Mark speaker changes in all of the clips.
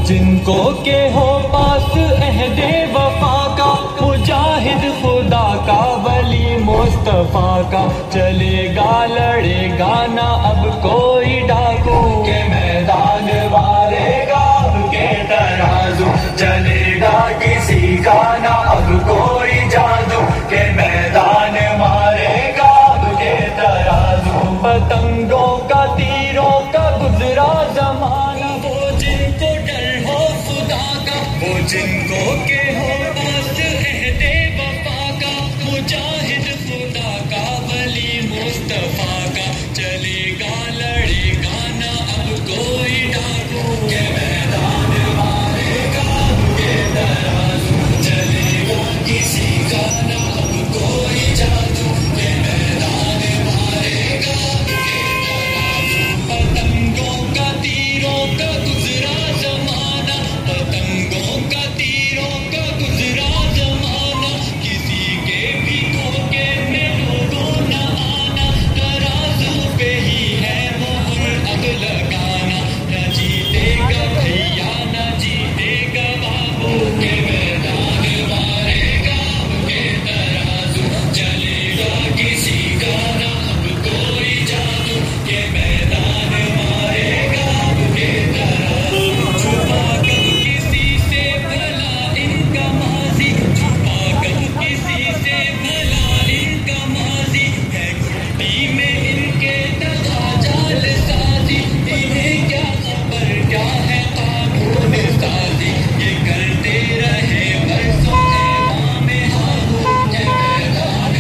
Speaker 1: जिनको के हो पास अहदे वफा का, मुजाहिद खुदा का वली मुस्तफा का। चलेगा लड़ेगा ना अब कोई डाकू, के मैदान मारेगा अब के तराजू। चलेगा किसी का ना अब कोई जादू, के मैदान मारेगा अब के तराजू। पतंगों का तीरों का गुजरा जमाना, वो जिनको डर हो खुदा का, वो जिनको के हो पास अहदे वफा का, मुजाहिद खुदा का वली मुस्तफा का। चलेगा लड़ेगा ना अब कोई डाकू, के मैदान मारेगा अब के तराजू। चलेगा किसी का ना अब कोई जादू, के मैदान मारेगा अब के तराजू। पतंगों का तीरों का गुजरा जमाना, पतंगों का तीरों का गुजरा जमाना। किसी के भी धोखे में लोगों न आना, तराजू पे ही है मोहर अब लगाना। न जीतेगा भैया न जीतेगा बाबू, के मैदान मारेगा अब के तराजू। चलेगा किसी का ना अब कोई जादू, के मैदान मारेगा अब के तराजू। छुपा कब किसी से भला इनका माजी, छुपा कब किसी से भला इनका माजी। है घुट्टी में इनके दगा जाल साजी, इन्हें क्या खबर क्या है कानून साजी। ये करते रहे बरसों ऐवान में हागू, के मैदान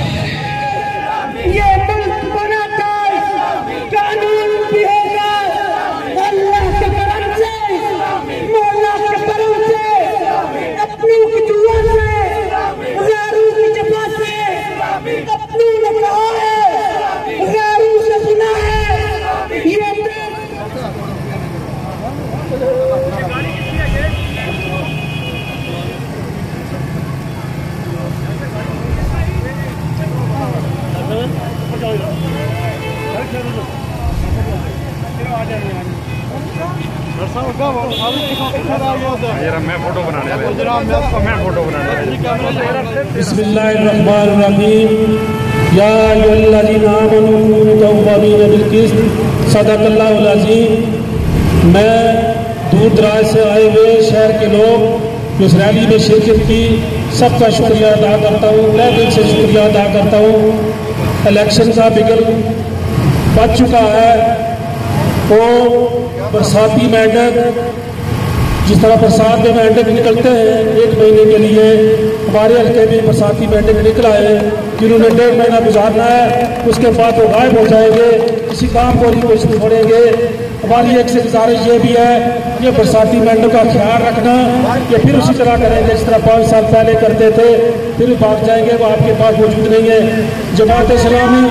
Speaker 1: मारेगा।
Speaker 2: ये मुल्क बनाता कानून भी होगा, अल्लाह के करम से, मौला के करम से, अपनों की दुआ से, गैरों की जफा से। अपनों ने कहा है, गैरों से सुना है। ये
Speaker 3: मैं फोटो बनाने मैं फोटो बनाने।
Speaker 4: बिस्मिल्लाहिर्रहमानिर्रहीम। या अय्युहल्लज़ीना आमनू कूनू क़व्वामीना बिल-क़िस्त, सदक़ल्लाहुल अज़ीम। मैं दूर दराज से आए हुए शहर के लोग जो इस रैली में शिरकत की, सबका शुक्रिया अदा करता हूँ, तहे दिल से शुक्रिया अदा करता हूँ। इलेक्शन का बिगल बच चुका है, तो बरसाती मेंढक जिस तरह बरसात में मेंढक निकलते हैं 1 महीने के लिए, हमारे हल्के में बरसाती मेंढक निकल आए जिन्होंने 1.5 महीना गुजारना है, उसके बाद वो गायब हो जाएंगे, किसी काम को नहीं कोशिश छोड़ेंगे। हमारी एक से गुजारिश ये भी है, ये बरसाती मेंढक का ख्याल रखना कि फिर उसी तरह करेंगे जिस तरह 5 साल पहले करते थे, फिर भाग जाएंगे, वो आपके पास मौजूद नहीं है। जमात इस्लामी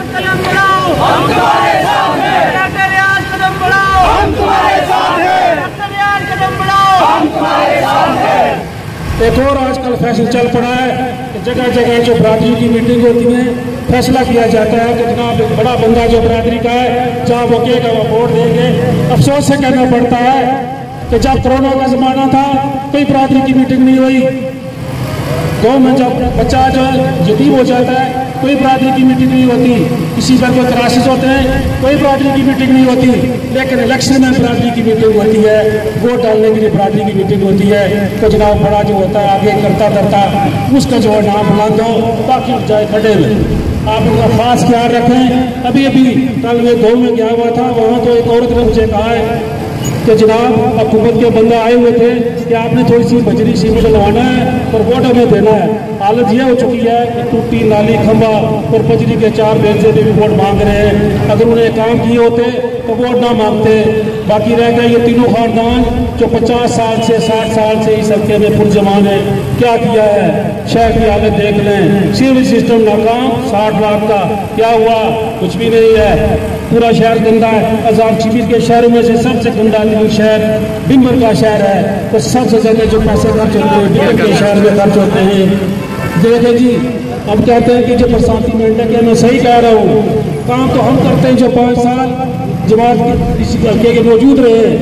Speaker 4: एक और आजकल फैशन चल पड़ा है कि जगह जगह जो बरादरी की मीटिंग होती है, फैसला किया जाता है कि जनाब एक बड़ा बंदा जो बरादरी का है, जहाँ वो कहेगा वो वोट देंगे। अफसोस से कहना पड़ता है कि जब कोरोना का जमाना था कोई बरादरी की मीटिंग नहीं हुई। गाँव में जब बच्चा जो यतीम हो जाता है कोई बरादरी की मीटिंग नहीं होती, किसी पर कोई क्राइसिस होते हैं कोई बरादरी की मीटिंग नहीं होती, लेकिन इलेक्शन में बरादरी की मीटिंग होती है, वोट डालने के लिए बरादरी की मीटिंग होती है। तो जनाब बड़ा जो होता है आगे करता करता उसका जो है नाम बुलंद हो, बाकी जाए खड़े हुए। आप उनका खास ख्याल रखें। अभी अभी कल मैं गाँव में गया हुआ था, वहाँ तो एक औरत ने मुझे कहा है कि जनाब हुकूमत के बंदा आए हुए थे कि आपने थोड़ी सी बजरी सीमेंट लगवाना है और वोट हमें देना है। हालत यह हो चुकी है कि टूटी नाली खंबा और बजरी के 4 बेलचे भी वोट मांग रहे हैं। अगर उन्हें काम किए होते तो वोट ना मांगते। बाकी रह गए ये तीनों खानदान जो 50 साल से 60 साल से इस हल्के में पुरजमान है। क्या किया है, शहर की हालत देख लें, सिविल सिस्टम नाकाम, 60 लाख का क्या हुआ, कुछ भी नहीं है। पूरा शहर गंदा है। आजाद शिविर के शहरों में से सबसे गंदा शहर डिम्बर का शहर है। तो सबसे ज्यादा जो पैसे खर्च होते हैं डिम्बर के शहर में खर्च होते हैं। देखें जी, अब कहते हैं कि जो बरसाती मेंढक है, मैं सही कह रहा हूँ, काम तो हम करते हैं जो 5 साल जमात इस हल्के के मौजूद रहे,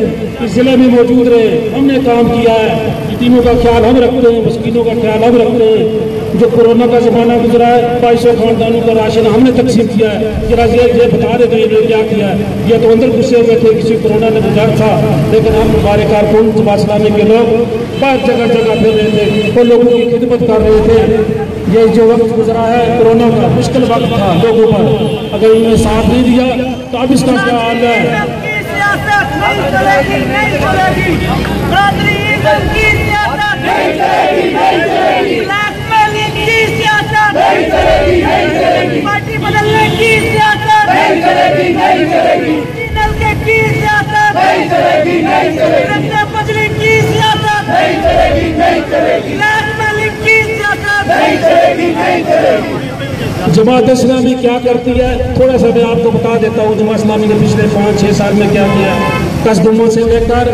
Speaker 4: इस जिले में मौजूद रहे, हमने काम किया है। यतीमों का ख्याल हम रखते हैं, मस्कीनों का ख्याल हम रखते हैं। जो कोरोना का जमाना गुजरा है, 2200 खानदानों का राशन हमने तकसीम किया है। जरा ये बता देते हैं क्या किया है। ये तो अंदर घुसे हुए थे, किसी कोरोना ने गुजर था, लेकिन हम हमारे कारकुन जमात इस्लामी के लोग बहुत जगह जगह फिर रहे थे, वो लोगों की खिदमत कर रहे थे। ये जो वक्त गुजरा है कोरोना का मुश्किल वक्त था लोगों पर, अगर उन्होंने साथ नहीं दिया तो अब इसका क्या हाल है।
Speaker 2: पार्टी बदलने की सियासत नहीं चलेगी, नहीं चलेगी। की सियासत नहीं चलेगी, नहीं चलेगी। बदलने की सियासत नहीं चलेगी, नहीं चलेगी। की सियासत नहीं चलेगी, नहीं चलेगी।
Speaker 4: जमात इस्लामी क्या करती है, थोड़ा सा मैं आपको बता देता हूँ। जमात इस्लामी ने पिछले 5-6 साल में क्या किया। कसदुमा से लेकर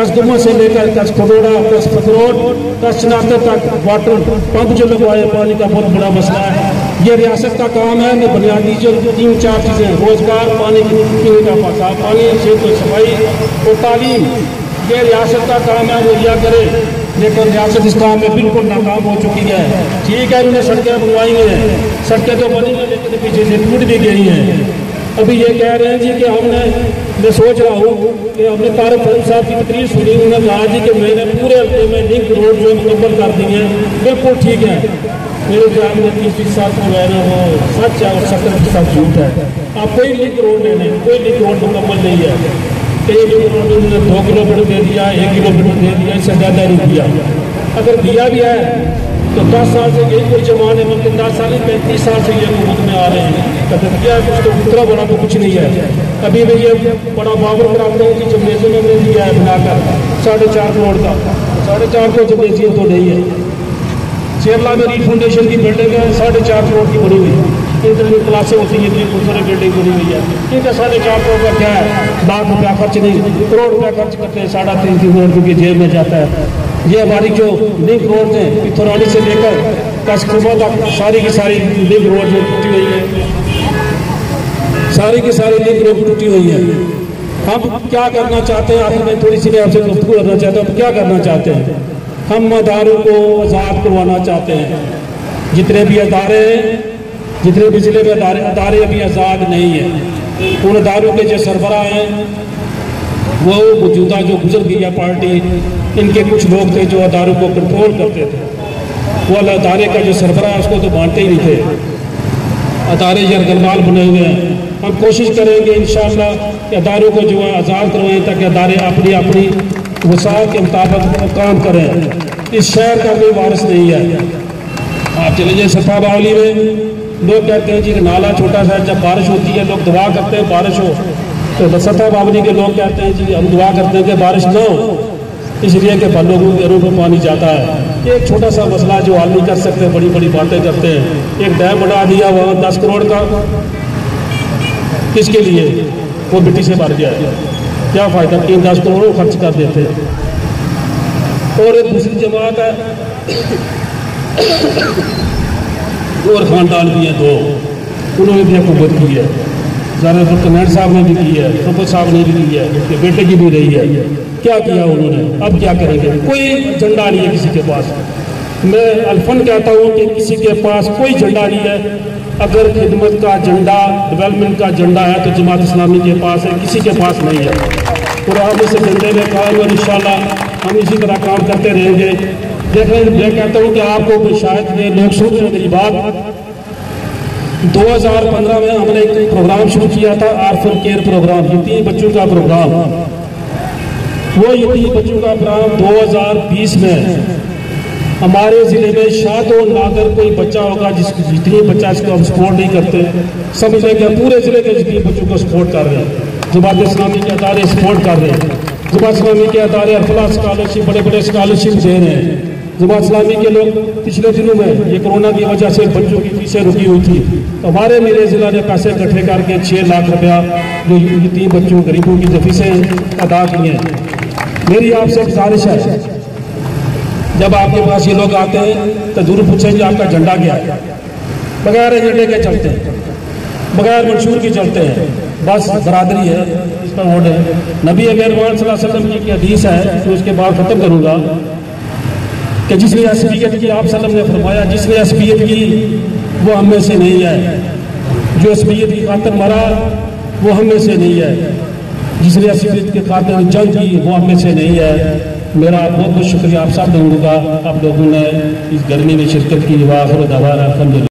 Speaker 4: कस खदोड़ा, कस फतरोड, कस चनातर तक वाटर पंप जो लगवाए, पानी का बहुत बड़ा मसला है। ये रियासत का काम है। मैं बुनियादी जो 3-4 चीज़ें, रोजगार, पानी पीने का साफ पानी, सेहत सफाई और तालीम, ये रियासत का काम है, वो दिया करे। लेकिन रियासत इस काम में बिल्कुल नाकाम हो चुकी है। ठीक है, उन्होंने सड़कें बनवाई हैं, सड़कें तो बनी हैं, लेकिन पीछे से टूट भी गई हैं। अभी ये कह रहे हैं जी कि मैं सोच रहा हूँ कि हमने तारक साहब की तकरीर सुनी, उन्होंने कहा जी कि मैंने पूरे हफ्ते में लिंक रोड जो मुकम्मल कर दी है। बिल्कुल ठीक है, मेरे ख्याल में 30% जो है ना वो सच है और 70% झूठ है। आप कोई लिंक रोड ले लें, कोई लिंक रोड मुकम्मल नहीं है। 1 किलोमीटर उन्होंने 2 किलोमीटर दे दिया, 1 किलोमीटर दे दिया, इससे ज़्यादा नहीं दिया। अगर दिया भी है तो 10 साल से यही कोई जमाने में, 10 साल 35 साल से ये हुकूमत में आ रहे हैं। कदम किया है कुछ, तो उतना बड़ा तो कुछ नहीं है। अभी मैं ये बड़ा बाबर कराता हूँ कि जमनेजियम हमने दिया है बनाकर 4.5 करोड़ का, 4.5 तो जमनेजियम तो नहीं है। शेरला में री फाउंडेशन की बिल्डिंग है 4.5 करोड़ की बनी हुई, इंटरनेट क्लासें होती हैं, खूबसूरत बिल्डिंग बनी हुई है। ठीक है, 4.5 करोड़ का क्या है, लाख रुपया खर्च नहीं, करोड़ रुपया खर्च करते हैं, 3.5 करोड़ रुपये जेब में जाता है। ये हमारी जो लिंक रोड है पिथौरानी से लेकर कसबा तक सारी की सारी लिंक रोड जो टूटी हुई है, सारी की सारी लिंक रोड टूटी हुई है। हम क्या करना चाहते हैं, आखिर में थोड़ी सी मैं आपसे गुफ्तगू करना चाहता हूँ। क्या करना चाहते हैं हम? अदारों को आज़ाद करवाना चाहते हैं। जितने भी अदारे हैं, जितने भी जिले में अदारे अभी आज़ाद नहीं है। उन अदारों के जो सरबराह हैं वो मौजूदा जो गुजर गई है पार्टी, इनके कुछ लोग थे जो अदारों को कंट्रोल करते थे। वो अदारे का जो सरबराह है उसको तो मानते ही नहीं थे। अदारे यरगनमाल बने हुए हैं। हम कोशिश करेंगे इंशाअल्लाह कि अदारों को जो है आज़ाद करवाएं, ताकि अदारे अपनी अपनी वसात के मुताबिक काम करें। इस शहर का कोई वारिस नहीं है। आप चले जाए सफा बावली में, लोग कहते हैं जी नाला छोटा सा, जब बारिश होती है लोग दुआ करते हैं बारिश हो, तो सफा बावली के लोग कहते हैं जी हम दुआ करते हैं कि बारिश ना हो, इसलिए कि लोगों के घरों में पानी जाता है। एक छोटा सा मसला जो हल नहीं कर सकते, बड़ी बड़ी बातें करते हैं। एक डैम बना दिया वहाँ 10 करोड़ का, किसके लिए? वो मिट्टी से भर गया, क्या फ़ायदा? 3-10 करोड़ खर्च कर देते हैं। और एक दूसरी जमात है और खानदान भी है 2, उन्होंने भी हुकूमत की है। ज़्यादातर कमेंट साहब ने भी की है, सुपर साहब ने भी की है, उसके बेटे की भी रही है। क्या किया उन्होंने? अब क्या करेंगे? कोई झंडा नहीं है किसी के पास। मैं अल्फन कहता हूँ कि किसी के पास कोई झंडा नहीं है। अगर खिदमत का झंडा, डेवलपमेंट का झंडा है तो जमात इस्लामी के पास है, किसी के पास नहीं है। और हम इस झंडे में काम और इंशाल्लाह हम इसी तरह काम करते रहेंगे। देखें, मैं कहता हूँ कि आपको शायद ये लोग सुन रहे मेरी बात। 2015 में हमने एक प्रोग्राम शुरू किया था, आर्फन केयर प्रोग्राम, यतीम बच्चों का प्रोग्राम। वो यतीम बच्चों का प्रोग्राम 2020 में हमारे ज़िले में शायद नागर कोई बच्चा होगा जितनी बच्चा इसको हम सपोर्ट नहीं करते, समझ लें कि पूरे ज़िले के जितने बच्चों को सपोर्ट कर रहे हैं। जमात इस्लामी के अदारे सपोर्ट कर रहे हैं। जमात इस्लामी के अदारे अरफला स्कॉलरशिप, बड़े बड़े स्कॉलरशिप दे रहे हैं। जमात इस्लामी के लोग पिछले दिनों में ये कोरोना की वजह से बच्चों की फीसें रुकी हुई थी, तो हमारे मेरे ज़िला ने पैसे इकट्ठे करके 6 लाख रुपया जो यतीम बच्चों गरीबों की जो फीसें अदा की हैं। मेरी आपसे गुजारिश है, जब आपके पास ये लोग आते हैं तो जरूर पूछेंगे आपका झंडा क्या है। बगैर एजेंडे के चलते हैं, बगैर मंशूर के चलते हैं, बस बरादरी है। का वोट है। नबी अकरम सल्लल्लाहु अलैहि वसल्लम की हदीस है, तो उसके बाद खत्म करूंगा कि जिसने असबियत की, आप सल्लम ने फरमाया, जिसने असबियत की वो हम में से नहीं है, जो असबियत की खातिर मरा वो हम में से नहीं है, जिसने असबियत के खातिर जंग की वो हम में से नहीं है। मेरा बहुत बहुत शुक्रिया आप सब लोगों का, आप लोगों ने इस गर्मी में शिरकत की। वाखिर दवाना अल्हम्दुलिल्लाह।